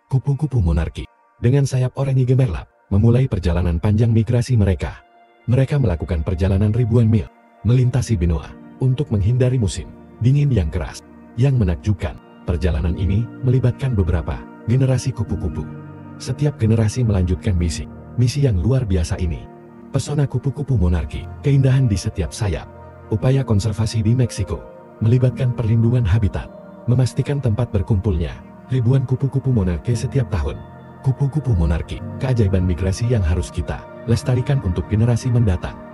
Kupu-kupu monarki, dengan sayap oranye gemerlap, memulai perjalanan panjang migrasi mereka. Mereka melakukan perjalanan ribuan mil, melintasi benua, untuk menghindari musim dingin yang keras. Yang menakjubkan, perjalanan ini melibatkan beberapa generasi kupu-kupu. Setiap generasi melanjutkan misi yang luar biasa ini. Pesona kupu-kupu monarki, keindahan di setiap sayap. Upaya konservasi di Meksiko, melibatkan perlindungan habitat, memastikan tempat berkumpulnya ribuan kupu-kupu monarki setiap tahun. Kupu-kupu monarki, keajaiban migrasi yang harus kita lestarikan untuk generasi mendatang.